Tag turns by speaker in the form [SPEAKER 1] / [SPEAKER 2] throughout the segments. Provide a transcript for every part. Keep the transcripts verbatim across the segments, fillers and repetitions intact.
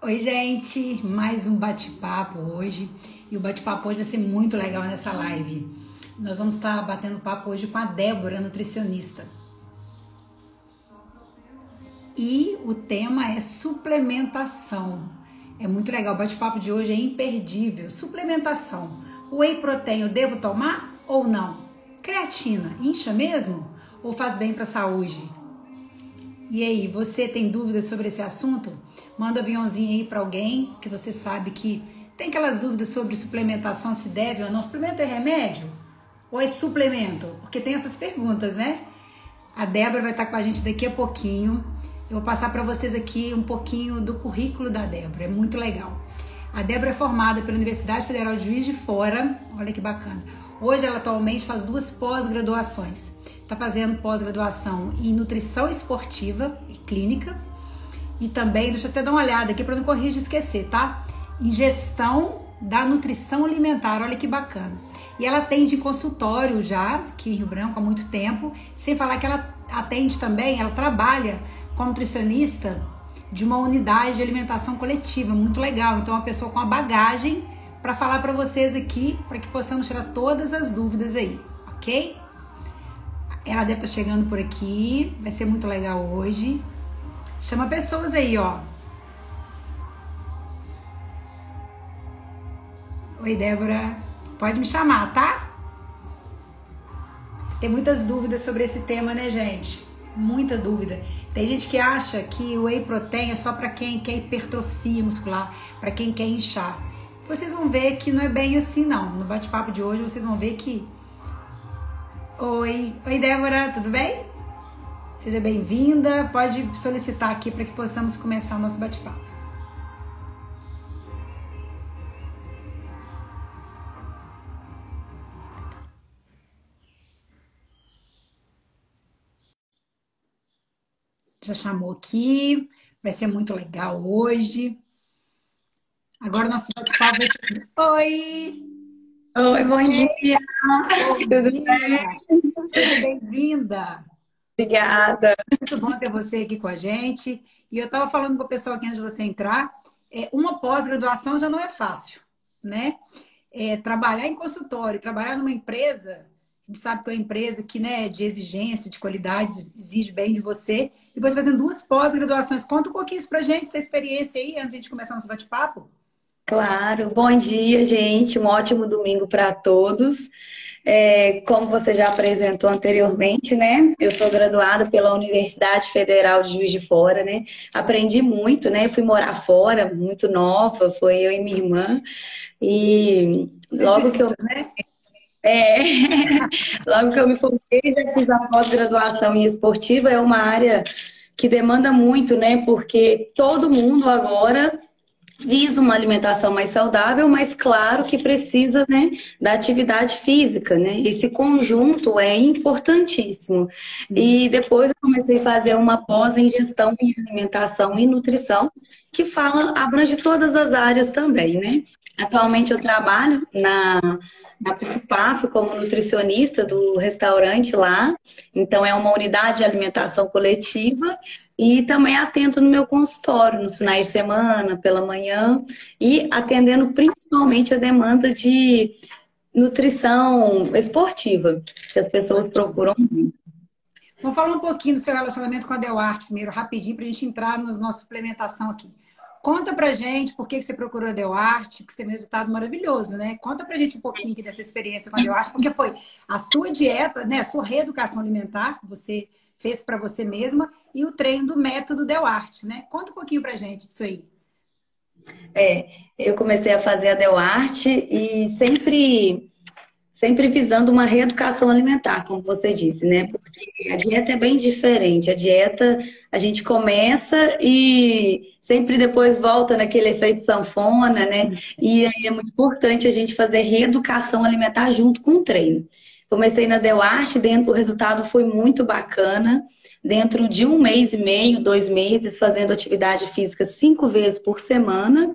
[SPEAKER 1] Oi, gente! Mais um bate-papo hoje. E o bate-papo hoje vai ser muito legal nessa live. Nós vamos estar batendo papo hoje com a Débora, nutricionista. E o tema é suplementação. É muito legal, o bate-papo de hoje é imperdível. Suplementação. Whey protein eu devo tomar ou não? Creatina, incha mesmo? Ou faz bem para a saúde? E aí, você tem dúvidas sobre esse assunto? Manda um aviãozinho aí para alguém que você sabe que tem aquelas dúvidas sobre suplementação, se deve ou não. Suplemento é remédio? Ou é suplemento? Porque tem essas perguntas, né? A Débora vai estar com a gente daqui a pouquinho. Eu vou passar para vocês aqui um pouquinho do currículo da Débora, é muito legal. A Débora é formada pela Universidade Federal de Juiz de Fora, olha que bacana. Hoje ela atualmente faz duas pós-graduações. Está fazendo pós-graduação em nutrição esportiva e clínica. E também, deixa eu até dar uma olhada aqui para não corrigir e esquecer, tá? Em gestão da nutrição alimentar, olha que bacana. E ela atende em consultório já, aqui em Rio Branco, há muito tempo. Sem falar que ela atende também, ela trabalha como nutricionista de uma unidade de alimentação coletiva, muito legal. Então, uma pessoa com a bagagem para falar para vocês aqui, para que possamos tirar todas as dúvidas aí, ok? Ela deve estar chegando por aqui, vai ser muito legal hoje. Chama pessoas aí, ó. Oi, Débora. Pode me chamar, tá? Tem muitas dúvidas sobre esse tema, né, gente? Muita dúvida. Tem gente que acha que o whey protein é só para quem quer hipertrofia muscular, para quem quer inchar. Vocês vão ver que não é bem assim, não. No bate-papo de hoje, vocês vão ver que... Oi, Oi, Débora, tudo bem? Seja bem-vinda. Pode solicitar aqui para que possamos começar o nosso bate-papo. Já chamou aqui. Vai ser muito legal hoje. Agora o nosso bate-papo vai ser... Oi!
[SPEAKER 2] Oi, bom dia!
[SPEAKER 1] Bom
[SPEAKER 2] Tudo bem?
[SPEAKER 1] Seja bem-vinda!
[SPEAKER 2] Obrigada!
[SPEAKER 1] Muito bom ter você aqui com a gente. E eu estava falando com o pessoal aqui antes de você entrar, é, uma pós-graduação já não é fácil, né? É, trabalhar em consultório, trabalhar numa empresa, a gente sabe que é uma empresa que, né, de exigência, de qualidade, exige bem de você. E você fazendo duas pós-graduações. Conta um pouquinho isso pra gente, essa experiência aí, antes de a gente começar nosso bate-papo.
[SPEAKER 2] Claro, bom dia, gente. Um ótimo domingo para todos. É, como você já apresentou anteriormente, né? Eu sou graduada pela Universidade Federal de Juiz de Fora, né? Aprendi muito, né? Fui morar fora, muito nova, foi eu e minha irmã. E logo que eu...
[SPEAKER 1] né?
[SPEAKER 2] É, logo que eu me formei, já fiz a pós-graduação em esportiva. É uma área que demanda muito, né? Porque todo mundo agora visa uma alimentação mais saudável, mas claro que precisa, né, da atividade física, né? Esse conjunto é importantíssimo. E depois eu comecei a fazer uma pós em gestão em alimentação e nutrição, que fala, abrange todas as áreas também, né? Atualmente eu trabalho na, na P F P A F como nutricionista do restaurante lá. Então é uma unidade de alimentação coletiva e também atendo no meu consultório nos finais de semana, pela manhã e atendendo principalmente a demanda de nutrição esportiva, que as pessoas procuram muito.
[SPEAKER 1] Vamos falar um pouquinho do seu relacionamento com a Deuarte primeiro, rapidinho, para a gente entrar na nossa suplementação aqui. Conta pra gente por que você procurou a Deuarte, que você teve um resultado maravilhoso, né? Conta pra gente um pouquinho aqui dessa experiência com a Deuarte, porque foi a sua dieta, né? A sua reeducação alimentar, que você fez para você mesma, e o treino do método Deuarte, né? Conta um pouquinho pra gente disso aí.
[SPEAKER 2] É, eu comecei a fazer a Deuarte e sempre... Sempre visando uma reeducação alimentar, como você disse, né? Porque a dieta é bem diferente. A dieta, a gente começa e sempre depois volta naquele efeito sanfona, né? E aí é muito importante a gente fazer reeducação alimentar junto com o treino. Comecei na Deuarte, dentro, o resultado foi muito bacana. Dentro de um mês e meio, dois meses, fazendo atividade física cinco vezes por semana,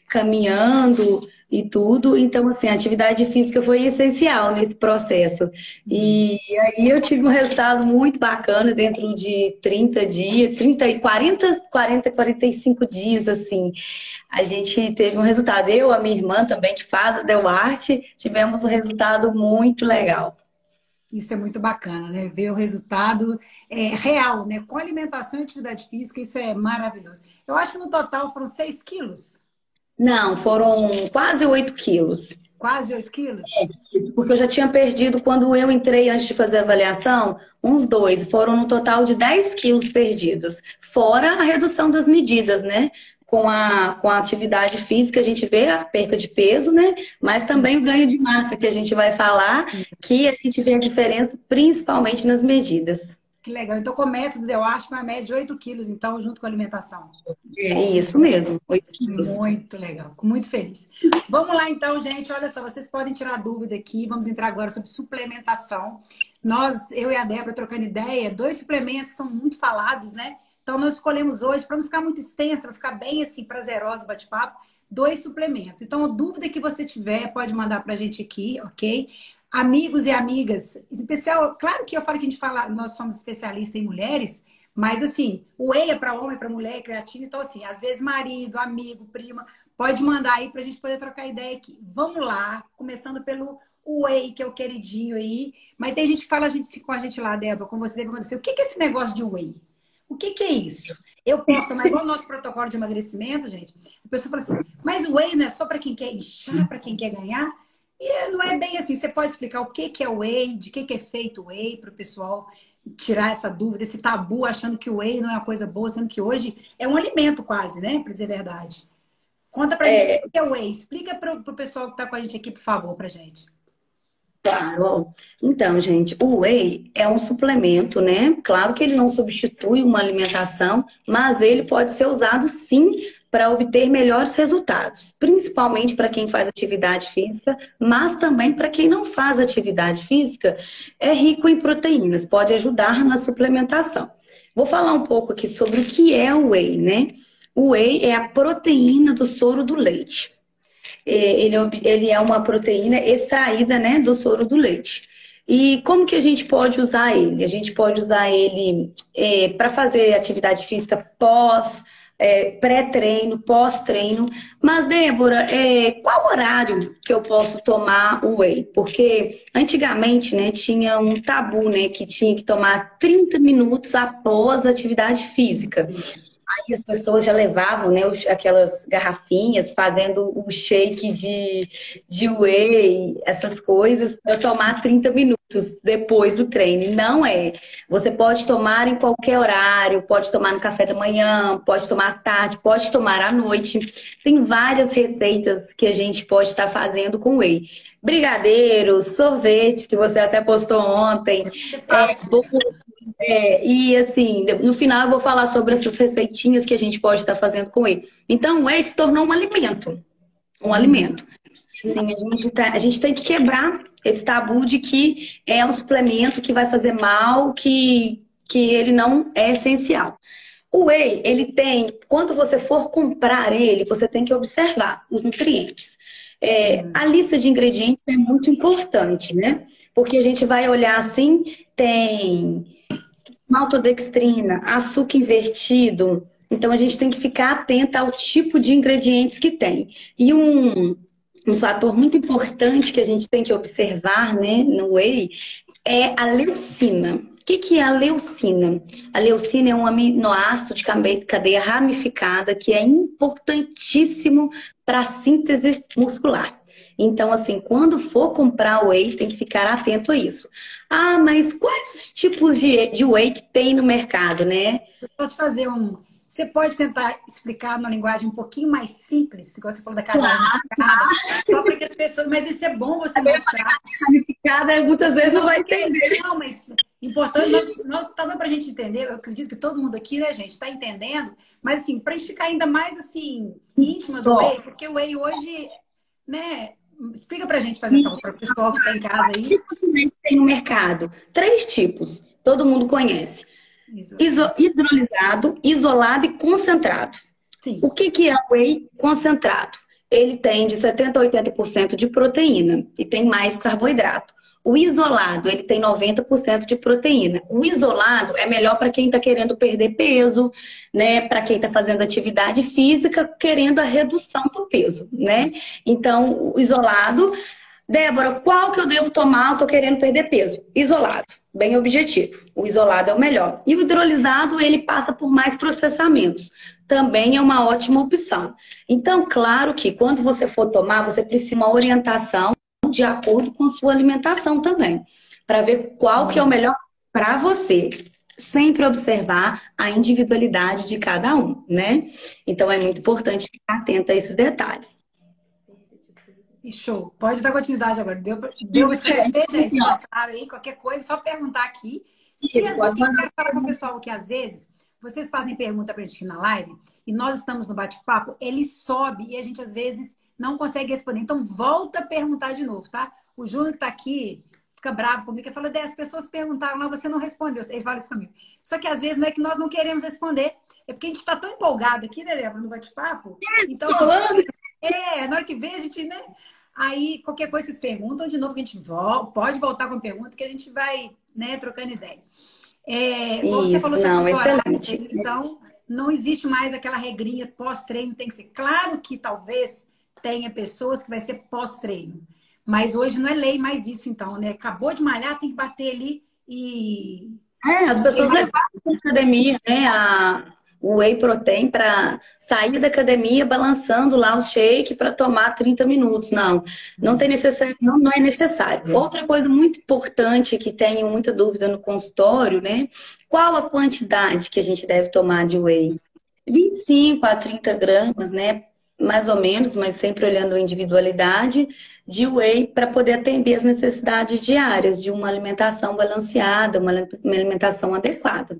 [SPEAKER 2] caminhando e tudo. Então, assim, a atividade física foi essencial nesse processo. E aí eu tive um resultado muito bacana dentro de trinta dias, trinta, quarenta, quarenta, quarenta e cinco dias, assim. A gente teve um resultado. Eu, a minha irmã também, que faz a Delarte, tivemos um resultado muito legal.
[SPEAKER 1] Isso é muito bacana, né? Ver o resultado é, real, né? Com alimentação e atividade física, isso é maravilhoso. Eu acho que no total foram seis quilos.
[SPEAKER 2] Não, foram quase oito quilos.
[SPEAKER 1] Quase oito quilos?
[SPEAKER 2] Porque eu já tinha perdido, quando eu entrei antes de fazer a avaliação, uns dois. Foram no total de dez quilos perdidos. Fora a redução das medidas, né? Com a, com a atividade física, a gente vê a perda de peso, né? Mas também o ganho de massa, que a gente vai falar, que a gente vê a diferença principalmente nas medidas.
[SPEAKER 1] Que legal. Então, com o método, eu acho uma média de oito quilos, então, junto com a alimentação.
[SPEAKER 2] É isso mesmo, oito quilos.
[SPEAKER 1] Muito legal, fico muito feliz. Vamos lá, então, gente. Olha só, vocês podem tirar dúvida aqui. Vamos entrar agora sobre suplementação. Nós, eu e a Débora, trocando ideia, dois suplementos que são muito falados, né? Então, nós escolhemos hoje, para não ficar muito extenso, para ficar bem assim, prazeroso o bate-papo, dois suplementos. Então, a dúvida que você tiver, pode mandar para a gente aqui, ok? Amigos e amigas, em especial, claro que eu falo que a gente fala, nós somos especialistas em mulheres, mas assim, o whey é para homem, para mulher, creatina, então assim, às vezes marido, amigo, prima, pode mandar aí para a gente poder trocar ideia aqui. Vamos lá, começando pelo whey, que é o queridinho aí, mas tem gente que fala a gente, com a gente lá, Débora, como você deve acontecer, o que é esse negócio de whey? O que que é isso? Eu posso tomar igual o nosso protocolo de emagrecimento, gente, a pessoa fala assim, mas o whey não é só para quem quer inchar, para quem quer ganhar? E não é bem assim. Você pode explicar o que que é o whey, de que que é feito o whey, para o pessoal tirar essa dúvida, esse tabu, achando que o whey não é uma coisa boa, sendo que hoje é um alimento quase, né? Para dizer a verdade. Conta pra é... gente o que é o whey. Explica para o pessoal que está com a gente aqui, por favor, pra gente.
[SPEAKER 2] Claro. Então, gente, o whey é um suplemento, né? Claro que ele não substitui uma alimentação, mas ele pode ser usado sim para obter melhores resultados, principalmente para quem faz atividade física, mas também para quem não faz atividade física, é rico em proteínas, pode ajudar na suplementação. Vou falar um pouco aqui sobre o que é o whey, né? O whey é a proteína do soro do leite. Ele, ele é uma proteína extraída, né, do soro do leite. E como que a gente pode usar ele? A gente pode usar ele é, para fazer atividade física pós É, pré-treino, pós-treino. Mas, Débora, é, qual horário que eu posso tomar o whey? Porque antigamente, né, tinha um tabu, né, que tinha que tomar trinta minutos após a atividade física. Aí as pessoas já levavam, né, aquelas garrafinhas fazendo o shake de, de whey, essas coisas, para tomar trinta minutos depois do treino. Não é. Você pode tomar em qualquer horário, pode tomar no café da manhã, pode tomar à tarde, pode tomar à noite. Tem várias receitas que a gente pode estar fazendo com whey. Brigadeiro, sorvete, que você até postou ontem, é, bolos, é, e assim, no final eu vou falar sobre essas receitinhas que a gente pode estar fazendo com whey. Então, o whey se tornou um alimento. Um alimento. Sim, a gente, tá, a gente tem que quebrar esse tabu de que é um suplemento que vai fazer mal, que, que ele não é essencial. O whey, ele tem, quando você for comprar ele, você tem que observar os nutrientes. É, a lista de ingredientes é muito importante, né? Porque a gente vai olhar assim, tem maltodextrina, açúcar invertido. Então a gente tem que ficar atenta ao tipo de ingredientes que tem. E um, um fator muito importante que a gente tem que observar, né, no whey é a leucina. O que que é a leucina? A leucina é um aminoácido de cadeia ramificada que é importantíssimo para a síntese muscular. Então, assim, quando for comprar whey, tem que ficar atento a isso. Ah, mas quais os tipos de, de whey que tem no mercado, né?
[SPEAKER 1] Vou te fazer um... Você pode tentar explicar numa linguagem um pouquinho mais simples, igual você falou da cadeia ramificada, só para que as pessoas... Mas isso é bom você mostrar.
[SPEAKER 2] Ramificada, muitas vezes não vai entender.
[SPEAKER 1] Não, mas importante, nós, nós tá dando pra gente entender, eu acredito que todo mundo aqui, né, gente, tá entendendo, mas assim, pra gente ficar ainda mais, assim, íntima do whey, porque o whey hoje, né, explica pra gente fazer favor, para o pessoal que tá em casa aí.
[SPEAKER 2] Quais tipos de whey tem no mercado? Três tipos, todo mundo conhece. Iso, hidrolisado, isolado e concentrado.
[SPEAKER 1] Sim.
[SPEAKER 2] O que que é o whey concentrado? ele tem de setenta a oitenta por cento de proteína e tem mais carboidrato. O isolado, ele tem noventa por cento de proteína. O isolado é melhor para quem está querendo perder peso, né? Para quem está fazendo atividade física, querendo a redução do peso, né? Então, o isolado... Débora, qual que eu devo tomar? Eu tô querendo perder peso. Isolado, bem objetivo. O isolado é o melhor. E o hidrolisado, ele passa por mais processamentos. Também é uma ótima opção. Então, claro que quando você for tomar, você precisa de uma orientação de acordo com a sua alimentação também, para ver qual que é o melhor para você. Sempre observar a individualidade de cada um, né? Então, é muito importante ficar atento a esses detalhes.
[SPEAKER 1] E show. Pode dar continuidade agora. Deu para esclarecer, gente? Claro aí, qualquer coisa, só perguntar aqui. Se
[SPEAKER 2] Isso,
[SPEAKER 1] às
[SPEAKER 2] pode
[SPEAKER 1] vezes, eu
[SPEAKER 2] mandar.
[SPEAKER 1] quero falar com o pessoal que às vezes vocês fazem pergunta pra gente aqui na live e nós estamos no bate-papo, ele sobe e a gente às vezes não consegue responder. Então, volta a perguntar de novo, tá? O Júnior que tá aqui fica bravo comigo, ele fala, dez pessoas perguntaram lá, você não respondeu. Ele fala isso comigo. Só que às vezes não é que nós não queremos responder, é porque a gente tá tão empolgado aqui, né, Débora, no bate-papo. Então, é, na hora que vem a gente, né? Aí, qualquer coisa vocês perguntam, de novo que a gente volta, pode voltar com a pergunta que a gente vai, né, trocando ideia. É,
[SPEAKER 2] Isso,
[SPEAKER 1] você falou sobre
[SPEAKER 2] não,
[SPEAKER 1] horários,
[SPEAKER 2] excelente.
[SPEAKER 1] então não existe mais aquela regrinha pós-treino, tem que ser. Claro que talvez tenha pessoas que vai ser pós-treino, mas hoje não é lei mais isso, então, né? Acabou de malhar, tem que bater ali e...
[SPEAKER 2] É, as pessoas levaram para a academia, né, a, o whey protein para sair da academia balançando lá o shake para tomar trinta minutos. Não, não tem necessário, não, não é necessário. Outra coisa muito importante que tenho muita dúvida no consultório, né? Qual a quantidade que a gente deve tomar de whey? vinte e cinco a trinta gramas, né? Mais ou menos, mas sempre olhando a individualidade de whey para poder atender as necessidades diárias de uma alimentação balanceada, uma alimentação adequada.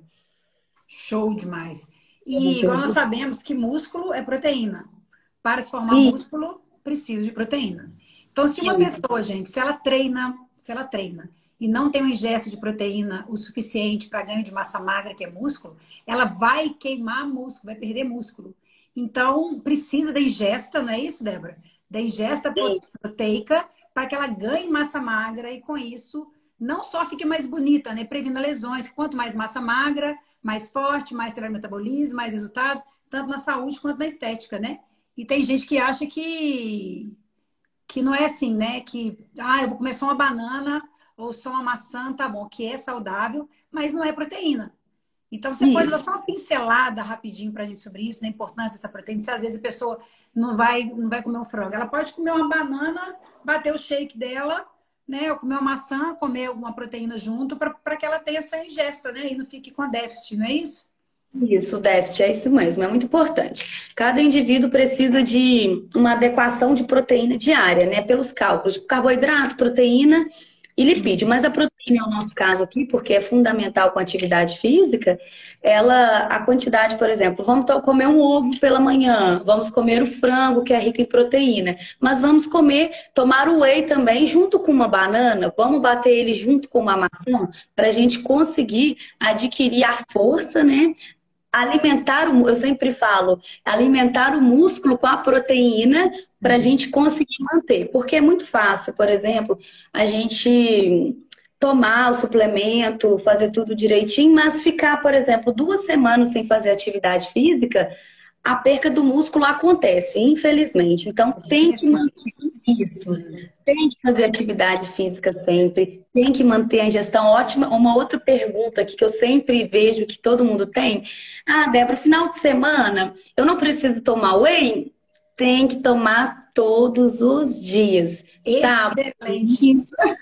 [SPEAKER 1] Show demais. E igual nós sabemos que músculo é proteína. Para se formar
[SPEAKER 2] E...
[SPEAKER 1] músculo, precisa de proteína. Então, se uma
[SPEAKER 2] Isso.
[SPEAKER 1] pessoa, gente, se ela treina, se ela treina e não tem uma ingesta de proteína o suficiente para ganho de massa magra, que é músculo, ela vai queimar músculo, vai perder músculo. Então, precisa da ingesta, não é isso, Débora? Da ingesta proteica para que ela ganhe massa magra e, com isso, não só fique mais bonita, né? Previna lesões. Quanto mais massa magra, mais forte, mais acelera o metabolismo, mais resultado, tanto na saúde quanto na estética, né? E tem gente que acha que, que não é assim, né? Que, ah, eu vou comer só uma banana ou só uma maçã, tá bom, que é saudável, mas não é proteína. Então, você
[SPEAKER 2] Isso.
[SPEAKER 1] pode dar só uma pincelada rapidinho pra gente sobre isso, na importância dessa proteína. Se às vezes a pessoa não vai, não vai comer um frango, ela pode comer uma banana, bater o shake dela, né? Ou comer uma maçã, comer alguma proteína junto, para que ela tenha essa ingesta, né? E não fique com déficit, não é isso?
[SPEAKER 2] Isso, o déficit, é isso mesmo, é muito importante. Cada indivíduo precisa de uma adequação de proteína diária, né? Pelos cálculos de carboidrato, proteína e lipídio. Mas a proteína, é o nosso caso aqui, porque é fundamental com a atividade física, ela, a quantidade, por exemplo, vamos comer um ovo pela manhã, vamos comer o frango, que é rico em proteína, mas vamos comer, tomar o whey também junto com uma banana, vamos bater ele junto com uma maçã, para a gente conseguir adquirir a força, né? Alimentar, o, eu sempre falo, alimentar o músculo com a proteína para a gente conseguir manter. Porque é muito fácil, por exemplo, a gente tomar o suplemento, fazer tudo direitinho, mas ficar, por exemplo, duas semanas sem fazer atividade física, a perca do músculo acontece, infelizmente. Então, tem que manter isso. Tem que fazer atividade física sempre. Tem que manter a ingestão ótima. Uma outra pergunta aqui que eu sempre vejo que todo mundo tem. Ah, Débora, final de semana, eu não preciso tomar whey? Tem que tomar todos os dias.
[SPEAKER 1] Excelente.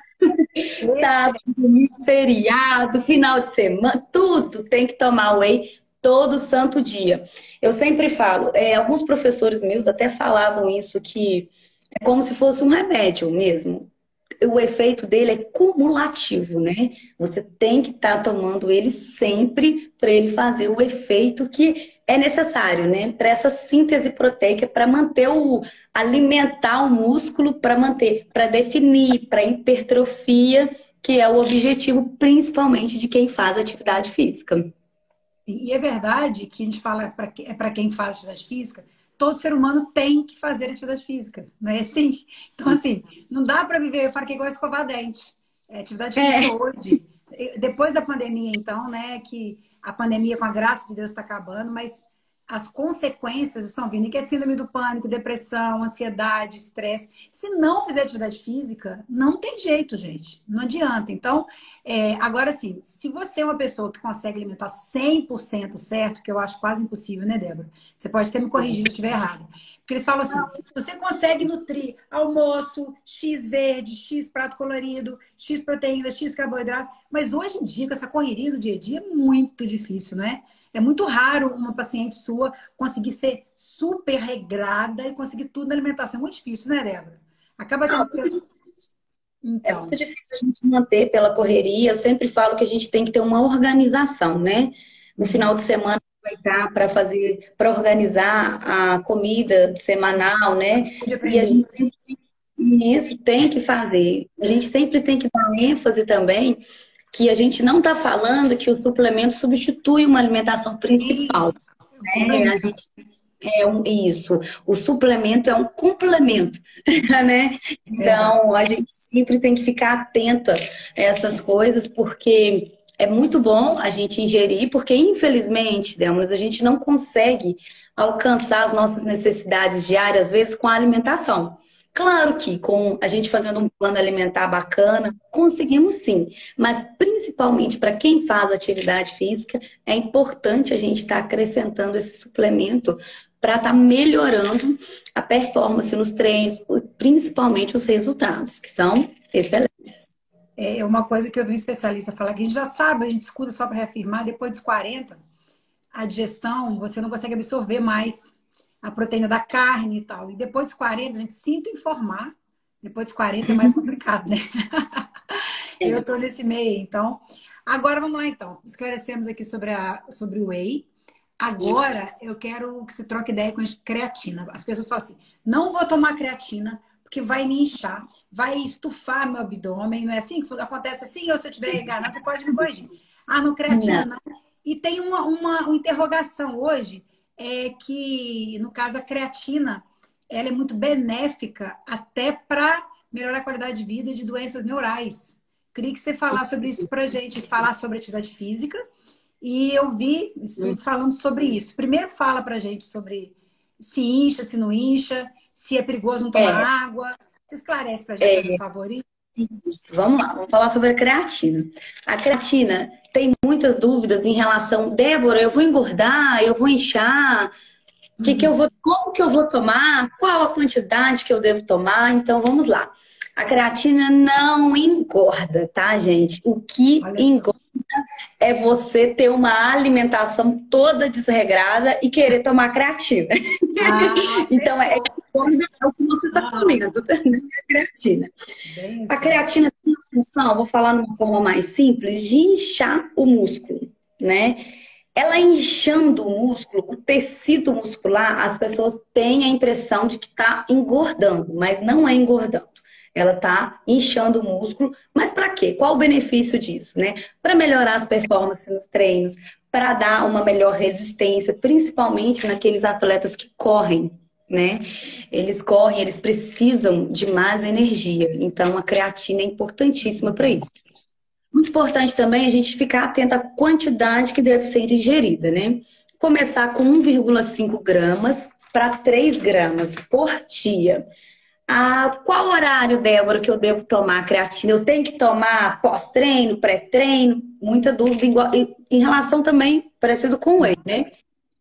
[SPEAKER 2] Sábado, sábado, feriado, final de semana, tudo tem que tomar whey todo santo dia. Eu sempre falo, é, alguns professores meus até falavam isso, que é como se fosse um remédio mesmo. O efeito dele é cumulativo, né? Você tem que estar tá tomando ele sempre para ele fazer o efeito que é necessário, né? Para essa síntese proteica, para manter o alimentar o músculo, para manter, para definir, para hipertrofia, que é o objetivo principalmente de quem faz atividade física.
[SPEAKER 1] E é verdade que a gente fala pra, é para quem faz atividade física, todo ser humano tem que fazer atividade física, não é assim? Então, assim, não dá para viver, eu falo que é igual escovar dente. É, atividade física
[SPEAKER 2] É.
[SPEAKER 1] hoje, depois da pandemia, então, né, que a pandemia, com a graça de Deus, está acabando, mas as consequências estão vindo, que é síndrome do pânico, depressão, ansiedade, estresse. Se não fizer atividade física, não tem jeito, gente. Não adianta. Então, é, agora sim, se você é uma pessoa que consegue alimentar cem por cento certo, que eu acho quase impossível, né, Débora? Você pode até me corrigir se eu estiver errado. Porque eles falam assim, se você consegue nutrir almoço, X verde, X prato colorido, X proteína, X carboidrato, mas hoje em dia, com essa correria do dia a dia, é muito difícil, não é? É muito raro uma paciente sua conseguir ser super regrada e conseguir tudo na alimentação. É muito difícil, né, Débora? Acaba
[SPEAKER 2] Não,
[SPEAKER 1] tendo
[SPEAKER 2] é muito
[SPEAKER 1] que...
[SPEAKER 2] difícil. É
[SPEAKER 1] Então,
[SPEAKER 2] muito difícil a gente manter pela correria. Eu sempre falo que a gente tem que ter uma organização, né? No final de semana, aproveitar para fazer, para organizar a comida semanal, né?
[SPEAKER 1] pode
[SPEAKER 2] E a
[SPEAKER 1] perder.
[SPEAKER 2] gente sempre e isso tem que fazer. A gente sempre tem que dar ênfase também que a gente não está falando que o suplemento substitui uma alimentação principal.
[SPEAKER 1] Sim,
[SPEAKER 2] É, a
[SPEAKER 1] complementa.
[SPEAKER 2] gente é um, isso. O suplemento é um complemento, né?
[SPEAKER 1] Verdade.
[SPEAKER 2] Então, a gente sempre tem que ficar atenta a essas coisas, porque é muito bom a gente ingerir, porque infelizmente, Delmas, a gente não consegue alcançar as nossas necessidades diárias, às vezes, com a alimentação. Claro que com a gente fazendo um plano alimentar bacana, conseguimos sim, mas principalmente para quem faz atividade física, é importante a gente estar acrescentando esse suplemento para estar melhorando a performance nos treinos, principalmente os resultados, que são excelentes.
[SPEAKER 1] É uma coisa que eu vi um especialista falar que a gente já sabe, a gente escuta só para reafirmar, depois dos quarenta, a digestão, você não consegue absorver mais a proteína da carne e tal. E depois dos quarenta, a gente sinto informar, depois dos quarenta é mais complicado, né? Eu tô nesse meio, então. Agora vamos lá, então. Esclarecemos aqui sobre, a, sobre o whey. Agora eu quero que você troque ideia com a creatina. As pessoas falam assim: não vou tomar creatina porque vai me inchar, vai estufar meu abdômen. Não é assim que acontece assim? Ou se eu estiver enganado, você pode me corrigir. Ah, não, creatina
[SPEAKER 2] Não.
[SPEAKER 1] não. E tem uma, uma, uma interrogação hoje, é que, no caso, a creatina, ela é muito benéfica até para melhorar a qualidade de vida e de doenças neurais. Queria que você falasse sobre isso pra gente, falar sobre atividade física. E eu vi estudos falando sobre isso. Primeiro fala pra gente sobre se incha, se não incha, se é perigoso não tomar
[SPEAKER 2] É,
[SPEAKER 1] água. Você esclarece pra gente, fazendo um favorito?
[SPEAKER 2] isso. Vamos lá, vamos falar sobre a creatina. A creatina tem muitas dúvidas em relação, Débora, eu vou engordar, eu vou inchar, o que que eu vou, como que eu vou tomar, qual a quantidade que eu devo tomar? Então vamos lá. A creatina não engorda, tá, gente? O que
[SPEAKER 1] Olha só.
[SPEAKER 2] engorda é você ter uma alimentação toda desregrada e querer tomar creatina.
[SPEAKER 1] Ah,
[SPEAKER 2] Então, é,
[SPEAKER 1] fechou.
[SPEAKER 2] é o que você está
[SPEAKER 1] Ah,
[SPEAKER 2] comendo, tá? Não é a creatina.
[SPEAKER 1] bem
[SPEAKER 2] A
[SPEAKER 1] assim.
[SPEAKER 2] creatina tem a função, vou falar de uma forma mais simples, de inchar o músculo, né? Ela inchando o músculo, o tecido muscular, as pessoas têm a impressão de que está engordando, mas não é engordando. Ela está inchando o músculo, mas para quê? Qual o benefício disso, né? Para melhorar as performances nos treinos, para dar uma melhor resistência, principalmente naqueles atletas que correm, né? Eles correm, eles precisam de mais energia. Então, a creatina é importantíssima para isso. Muito importante também a gente ficar atento à quantidade que deve ser ingerida, né? Começar com um vírgula cinco gramas para três gramas por dia. Ah, qual horário, Débora, que eu devo tomar creatina? Eu tenho que tomar pós-treino, pré-treino? Muita dúvida em, em relação também, parecido com o whey, né?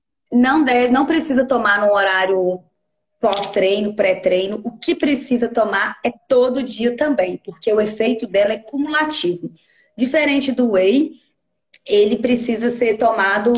[SPEAKER 2] Não deve, não precisa tomar no horário pós-treino, pré-treino. O que precisa tomar é todo dia também, porque o efeito dela é cumulativo. Diferente do whey, ele precisa ser tomado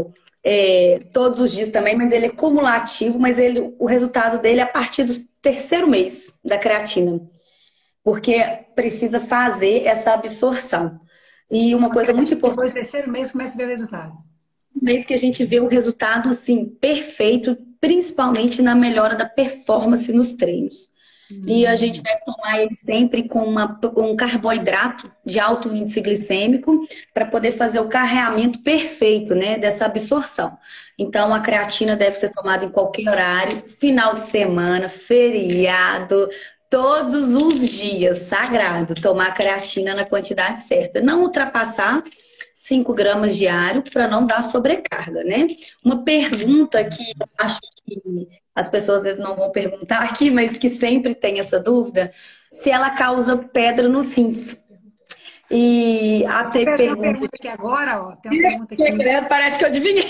[SPEAKER 2] é, todos os dias também, mas ele é cumulativo, mas ele, o resultado dele é a partir do terceiro mês da creatina, porque precisa fazer essa absorção. E uma coisa muito importante,
[SPEAKER 1] Depois do terceiro mês começa a ver o resultado.
[SPEAKER 2] mês que a gente vê o resultado, sim, perfeito, principalmente na melhora da performance nos treinos. E a gente
[SPEAKER 1] Hum.
[SPEAKER 2] deve tomar ele sempre com uma- um carboidrato de alto índice glicêmico para poder fazer o carreamento perfeito, né, dessa absorção. Então, a creatina deve ser tomada em qualquer horário, final de semana, feriado, todos os dias, sagrado, tomar creatina na quantidade certa. Não ultrapassar cinco gramas diário para não dar sobrecarga, né? Uma pergunta que eu acho que as pessoas às vezes não vão perguntar aqui, mas que sempre tem essa dúvida, se ela causa pedra nos rins. E até
[SPEAKER 1] Tem uma
[SPEAKER 2] pergunta
[SPEAKER 1] pergunta aqui agora, ó. Tem uma pergunta
[SPEAKER 2] que
[SPEAKER 1] aqui.
[SPEAKER 2] parece que eu adivinhei.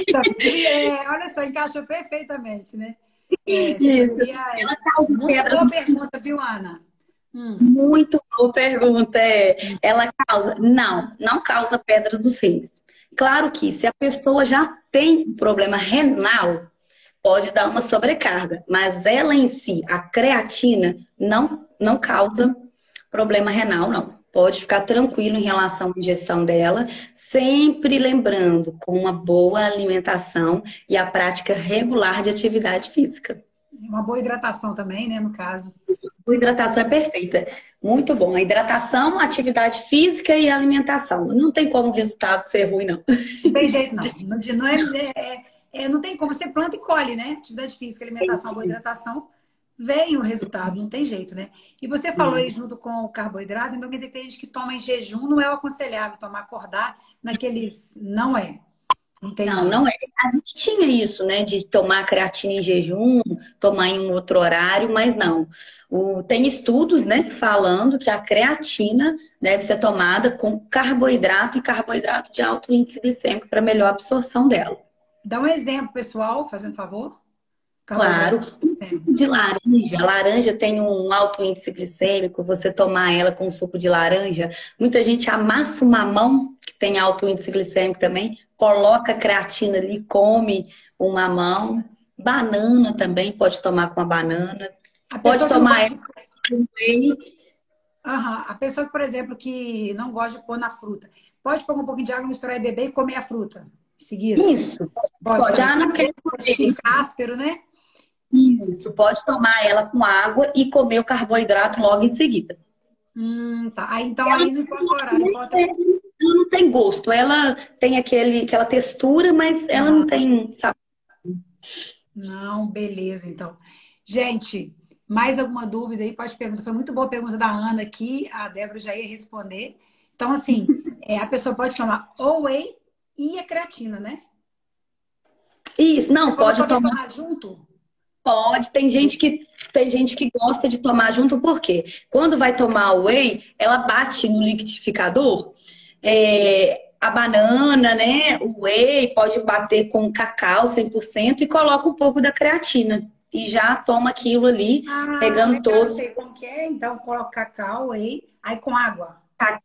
[SPEAKER 1] É, olha só, encaixou perfeitamente, né? É, você
[SPEAKER 2] Isso.
[SPEAKER 1] fazia.
[SPEAKER 2] Ela causa
[SPEAKER 1] Muito
[SPEAKER 2] pedras
[SPEAKER 1] boa
[SPEAKER 2] nos rins.
[SPEAKER 1] pergunta, viu, Ana? Hum.
[SPEAKER 2] Muito boa pergunta. É. Ela causa? Não, não causa pedras nos rins. Claro que se a pessoa já tem um problema renal, pode dar uma sobrecarga, mas ela em si, a creatina, não, não causa problema renal, não. Pode ficar tranquilo em relação à ingestão dela, sempre lembrando com uma boa alimentação e a prática regular de atividade física.
[SPEAKER 1] Uma boa hidratação também, né? No caso.
[SPEAKER 2] Isso, a hidratação é perfeita. Muito bom. A hidratação, atividade física e alimentação. Não tem como o resultado ser ruim, não.
[SPEAKER 1] Não tem jeito, não. Não, não é, é- é- não tem como. Você planta e colhe, né? Atividade física, alimentação, boa hidratação, vem o resultado, não tem jeito, né? E você falou aí junto com o carboidrato, então quer dizer que tem gente que toma em jejum, não é o aconselhável tomar, acordar naqueles. Não é.
[SPEAKER 2] Não,
[SPEAKER 1] Entendi.
[SPEAKER 2] não é. A gente tinha isso, né, de tomar creatina em jejum, tomar em um outro horário, mas não. O- tem estudos, né, falando que a creatina deve ser tomada com carboidrato e carboidrato de alto índice glicêmico para melhor absorção dela.
[SPEAKER 1] Dá um exemplo, pessoal, fazendo favor.
[SPEAKER 2] Claro,
[SPEAKER 1] Carboidrato.
[SPEAKER 2] um
[SPEAKER 1] É.
[SPEAKER 2] suco de laranja. A laranja tem um alto índice glicêmico, você tomar ela com suco de laranja. Muita gente amassa o mamão, que tem alto índice glicêmico também, coloca creatina ali, come o mamão. Banana também, pode tomar com a banana.
[SPEAKER 1] A
[SPEAKER 2] Pode
[SPEAKER 1] pessoa que não
[SPEAKER 2] tomar
[SPEAKER 1] gosta
[SPEAKER 2] ela
[SPEAKER 1] de...
[SPEAKER 2] com whey.
[SPEAKER 1] Aham. A pessoa, por exemplo, que não gosta de pôr na fruta, pode pôr um pouquinho de água, misturar e beber e comer a fruta em seguida?
[SPEAKER 2] Isso,
[SPEAKER 1] Pode
[SPEAKER 2] pode.
[SPEAKER 1] também.
[SPEAKER 2] Ah, não quero
[SPEAKER 1] Gostinho
[SPEAKER 2] comer.
[SPEAKER 1] áspero, né?
[SPEAKER 2] Isso, pode tomar ela com água e comer o carboidrato logo em seguida.
[SPEAKER 1] Hum, tá. Aí, então, aí não importa o horário, importa.
[SPEAKER 2] Ela não tem gosto, ela tem aquele, aquela textura, mas ela não tem sabor.
[SPEAKER 1] Não, beleza, então. Gente, mais alguma dúvida aí? Pode perguntar. Foi muito boa a pergunta da Ana aqui, a Débora já ia responder. Então, assim, é, a pessoa pode tomar o whey e a creatina, né?
[SPEAKER 2] Isso, não,
[SPEAKER 1] Pra
[SPEAKER 2] pode
[SPEAKER 1] poder
[SPEAKER 2] tomar,
[SPEAKER 1] tomar junto?
[SPEAKER 2] pode. Tem gente que tem gente que gosta de tomar junto, porque quando vai tomar o whey, ela bate no liquidificador, é, a banana, né? O whey pode bater com cacau cem por cento e coloca um pouco da creatina. E já toma aquilo ali,
[SPEAKER 1] Ah,
[SPEAKER 2] pegando
[SPEAKER 1] legal, eu
[SPEAKER 2] todos
[SPEAKER 1] sei como que é. Então, coloca cacau, whey, aí com água.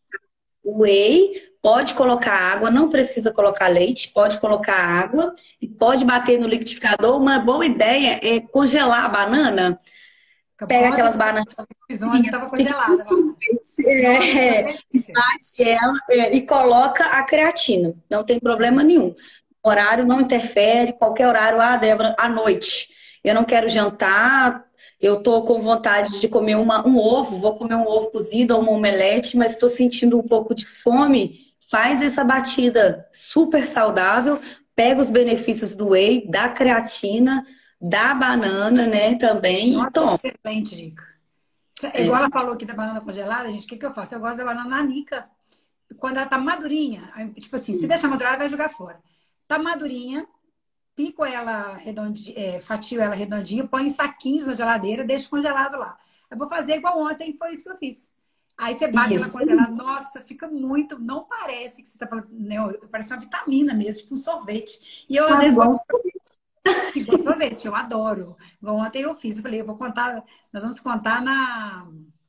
[SPEAKER 2] o whey, pode colocar água, não precisa colocar leite, pode colocar água e pode bater no liquidificador. Uma boa ideia é congelar a banana. Pega
[SPEAKER 1] Ontem,
[SPEAKER 2] aquelas bananas
[SPEAKER 1] esse episódio estava
[SPEAKER 2] fica com
[SPEAKER 1] congelada. Lá.
[SPEAKER 2] sorvete,
[SPEAKER 1] Nossa,
[SPEAKER 2] é,
[SPEAKER 1] delícia.
[SPEAKER 2] bate ela é, e coloca a creatina. Não tem problema nenhum. O horário não interfere, qualquer horário. Ah, Débora, à noite. Eu não quero jantar, eu tô com vontade de comer uma, um ovo, vou comer um ovo cozido ou uma omelete, mas estou sentindo um pouco de fome. Faz essa batida super saudável, pega os benefícios do whey, da creatina, da banana, né, também, e
[SPEAKER 1] Nossa,
[SPEAKER 2] toma.
[SPEAKER 1] excelente dica.
[SPEAKER 2] É.
[SPEAKER 1] Igual ela falou aqui da banana congelada, gente, o que, que eu faço? Eu gosto da banana nanica. Quando ela tá madurinha, aí, tipo assim, se deixar madurar, vai jogar fora. Tá madurinha, pico ela redondinha, é, fatio ela redondinha, põe em saquinhos na geladeira, deixo congelado lá. Eu vou fazer igual ontem, foi isso que eu fiz. Aí você bate ela
[SPEAKER 2] Isso.
[SPEAKER 1] congelada, nossa, fica muito, não parece que você tá falando, né, parece uma vitamina mesmo, tipo um sorvete. E eu às
[SPEAKER 2] Sabe,
[SPEAKER 1] vezes
[SPEAKER 2] igual
[SPEAKER 1] igual sorvete, eu adoro. Igual ontem eu fiz, eu falei, eu vou contar, nós vamos contar na...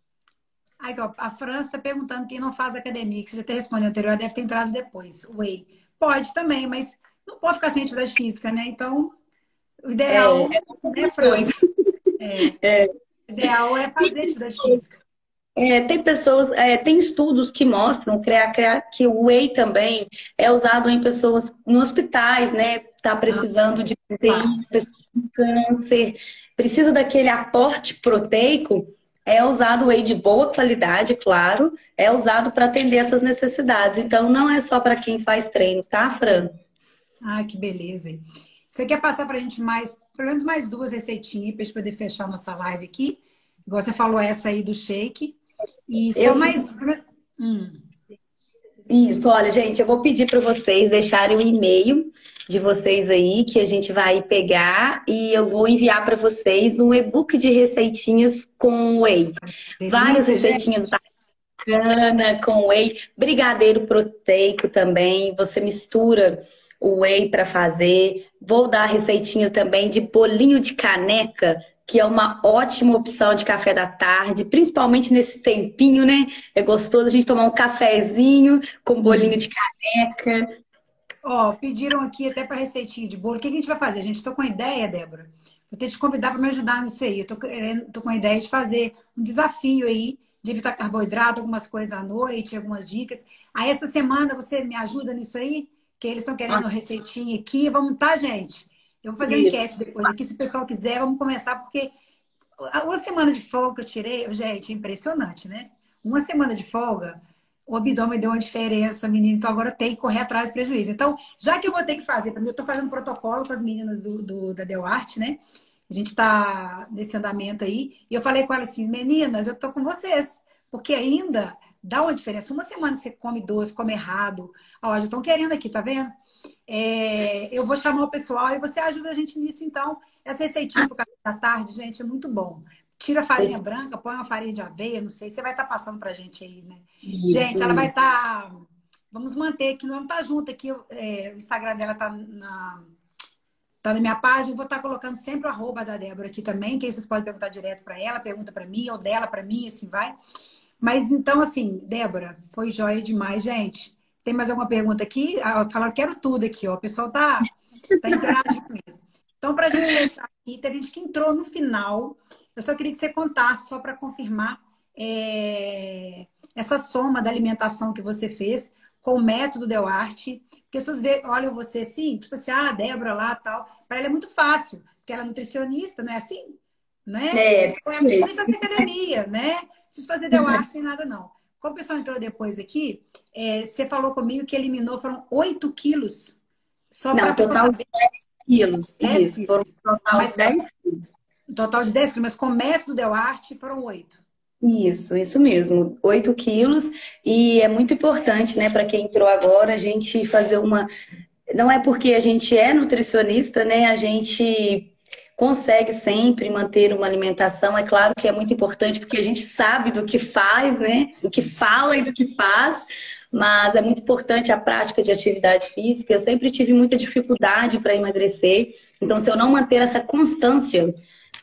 [SPEAKER 1] Aí, ó, a França está perguntando quem não faz academia, que você já até respondeu anterior, deve ter entrado depois. Whey. Pode também, mas não pode ficar sem atividade física, né? Então, o ideal,
[SPEAKER 2] é,
[SPEAKER 1] né,
[SPEAKER 2] essas
[SPEAKER 1] França?
[SPEAKER 2] coisas.
[SPEAKER 1] É, o ideal é fazer atividade física.
[SPEAKER 2] É, tem pessoas, é, tem estudos que mostram que, a- que a- que o whey também é usado em pessoas em hospitais, né? Tá precisando de
[SPEAKER 1] Tá.
[SPEAKER 2] proteína, pessoas com câncer, precisa daquele aporte proteico. é usado whey de boa qualidade, claro, é usado para atender essas necessidades. Então, não é só para quem faz treino, tá, Fran?
[SPEAKER 1] Ah, que beleza. Hein? Você quer passar para a gente mais, pelo menos mais duas receitinhas para a gente poder fechar nossa live aqui? Igual você falou essa aí do shake. E só
[SPEAKER 2] Eu
[SPEAKER 1] mais... Hum.
[SPEAKER 2] Isso, olha, gente, eu vou pedir para vocês deixarem o e-mail de vocês aí, que a gente vai pegar e eu vou enviar para vocês um e-book de receitinhas com whey.
[SPEAKER 1] Delícia,
[SPEAKER 2] Várias receitinhas
[SPEAKER 1] gente.
[SPEAKER 2] bacanas com whey, brigadeiro proteico também. Você mistura o whey para fazer. Vou dar receitinha também de bolinho de caneca, que é uma ótima opção de café da tarde, principalmente nesse tempinho, né? É gostoso a gente tomar um cafezinho com bolinho de caneca.
[SPEAKER 1] Ó, pediram aqui até para receitinha de bolo. O que a gente vai fazer? A gente tô com a ideia, Débora. Vou ter que te convidar para me ajudar nisso aí. Eu tô, querendo, tô com a ideia de fazer um desafio aí, de evitar carboidrato, algumas coisas à noite, algumas dicas. Aí essa semana você me ajuda nisso aí? Que eles estão querendo receitinha aqui. Vamos, tá, gente? Eu vou fazer uma enquete depois aqui, se o pessoal quiser, vamos começar, porque uma semana de folga que eu tirei, gente, é impressionante, né? Uma semana de folga, o abdômen deu uma diferença, menina, então agora tem que correr atrás do prejuízo. Então, já que eu vou ter que fazer, para mim, eu estou fazendo protocolo com as meninas do, do da Delarte, né? A gente está nesse andamento aí, e eu falei com elas assim, meninas, eu tô com vocês, porque ainda dá uma diferença. Uma semana que você come doce, come errado, ó, já estão querendo aqui, tá vendo? É, eu vou chamar o pessoal e você ajuda a gente nisso, então. Essa receitinha pro café da tarde, gente, é muito bom. Tira a farinha branca, põe uma farinha de aveia, não sei, você vai estar passando pra gente aí, né? Isso. Gente, ela vai estar... Tá... Vamos manter aqui, não tá junto aqui, é, o Instagram dela tá na, tá na minha página, eu vou estar tá colocando sempre o arroba da Débora aqui também, que aí vocês podem perguntar direto para ela, pergunta para mim, ou dela para mim, assim vai. Mas então, assim, Débora, foi joia demais, gente. Tem mais alguma pergunta aqui? Ah, falaram, quero tudo aqui, ó. O pessoal tá, tá interagindo com isso. Então, para a gente fechar aqui, teve gente que entrou no final. Eu só queria que você contasse, só para confirmar, é, essa soma da alimentação que você fez com o método Delarte. Porque as pessoas olham você assim, tipo assim, ah, Débora lá tal. Para ela é muito fácil, porque ela é nutricionista, não é assim? Né?
[SPEAKER 2] É,
[SPEAKER 1] não precisa nem fazer academia, né? Não precisa fazer Delarte nem nada, não. Como o pessoal entrou depois aqui, é, você falou comigo que eliminou, foram oito quilos. Só
[SPEAKER 2] não, total de dez quilos.
[SPEAKER 1] dez
[SPEAKER 2] Isso, foram total mas, de dez quilos.
[SPEAKER 1] Total de dez quilos, mas com o método Delarte foram oito.
[SPEAKER 2] Isso, isso mesmo, oito quilos. E é muito importante, né, para quem entrou agora, a gente fazer uma... Não é porque a gente é nutricionista, né, a gente consegue sempre manter uma alimentação. É claro que é muito importante porque a gente sabe do que faz, né, do que fala e do que faz, mas é muito importante a prática de atividade física. Eu sempre tive muita dificuldade para emagrecer, então se eu não manter essa constância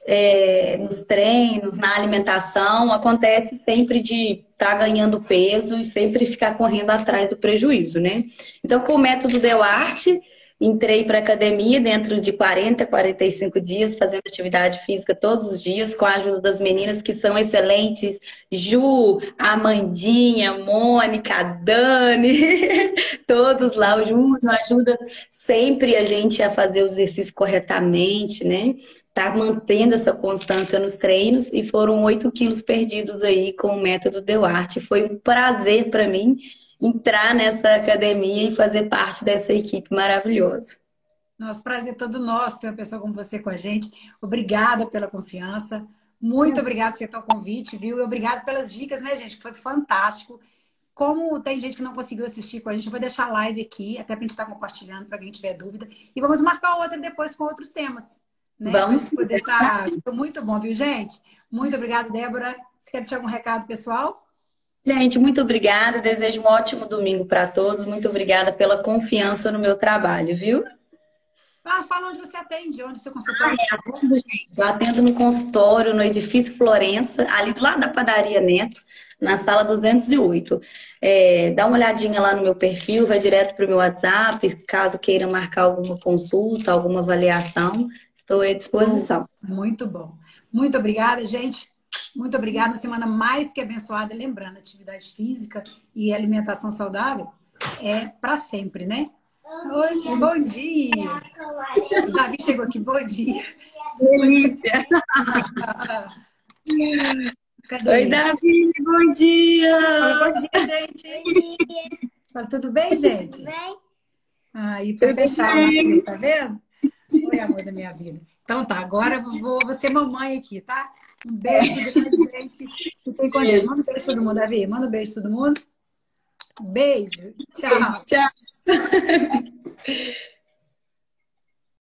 [SPEAKER 2] é, nos treinos, na alimentação, acontece sempre de estar tá ganhando peso e sempre ficar correndo atrás do prejuízo, né? Então, com o método Delarte, entrei para academia dentro de quarenta, quarenta e cinco dias, fazendo atividade física todos os dias, com a ajuda das meninas que são excelentes, Ju, Amandinha, Mônica, Dani, todos lá, o Ju ajuda sempre a gente a fazer o exercício corretamente, né? Tá mantendo essa constância nos treinos e foram oito quilos perdidos aí com o método Delarte. Foi um prazer para mim entrar nessa academia e fazer parte dessa equipe maravilhosa.
[SPEAKER 1] Nosso prazer todo nosso ter uma pessoa como você com a gente. Obrigada pela confiança. Muito obrigada por aceitar o convite, viu? E obrigado pelas dicas, né, gente? Foi fantástico. Como tem gente que não conseguiu assistir com a gente, eu vou deixar a live aqui, até para a gente estar compartilhando, para quem tiver dúvida. E vamos marcar outra depois com outros temas. Né?
[SPEAKER 2] Vamos
[SPEAKER 1] poder estar... Muito bom, viu, gente? Muito obrigada, Débora. Você quer deixar algum recado, pessoal?
[SPEAKER 2] Gente, muito obrigada. Desejo um ótimo domingo para todos. Muito obrigada pela confiança no meu trabalho, viu?
[SPEAKER 1] Ah, fala onde você atende, onde o seu consultório.
[SPEAKER 2] Ah, eu atendo, gente. Eu atendo no consultório, no edifício Florença, ali do lado da padaria Neto, na sala duzentos e oito. É, dá uma olhadinha lá no meu perfil, vai direto para o meu WhatsApp, caso queira marcar alguma consulta, alguma avaliação. Estou à disposição.
[SPEAKER 1] Muito bom. Muito obrigada, gente. Muito obrigada. Uma semana mais que abençoada. Lembrando, atividade física e alimentação saudável é para sempre, né? Oi, bom dia. O Davi chegou aqui. Bom dia.
[SPEAKER 2] Delícia.
[SPEAKER 1] Cadê
[SPEAKER 2] Oi,
[SPEAKER 1] ele?
[SPEAKER 2] Davi, bom dia!
[SPEAKER 1] Fala, bom dia, gente.
[SPEAKER 3] Bom dia.
[SPEAKER 1] Fala, tudo bem, gente?
[SPEAKER 3] Tudo bem?
[SPEAKER 1] Aí, pra
[SPEAKER 2] Tudo
[SPEAKER 1] fechar o
[SPEAKER 2] bem?
[SPEAKER 1] lacre, tá vendo? Oi, amor da minha vida. Então tá, agora eu vou, vou ser mamãe aqui, tá? Um beijo, tudo bem, gente. Fiquem com Deus. Manda um beijo pra todo mundo, Davi. Manda um beijo pra todo mundo. Beijo. Tchau.
[SPEAKER 2] Tchau.